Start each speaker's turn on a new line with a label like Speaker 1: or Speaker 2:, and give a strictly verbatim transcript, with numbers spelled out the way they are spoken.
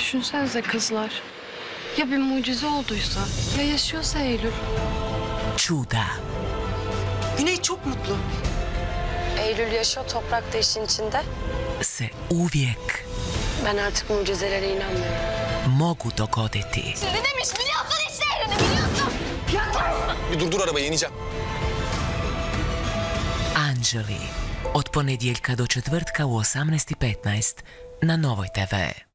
Speaker 1: Düşünsenize kızlar. Ya bir mucize olduysa, ya yaşıyorsa Eylül.
Speaker 2: Čuda.
Speaker 3: Güney çok mutlu.
Speaker 4: Eylül yaşıyor, toprak da işin içinde.
Speaker 2: Se uvijek
Speaker 4: Ben artık mucizelere inanmıyorum.
Speaker 2: mogu dogoditi.
Speaker 4: Ne demiş biliyorsun işte yerini biliyorsun.
Speaker 5: Bir durdur arabayı, ineceğim.
Speaker 2: Anđeli. Od ponedjeljka do četvrtka u osamnaest i petnaest na Novoj te ve.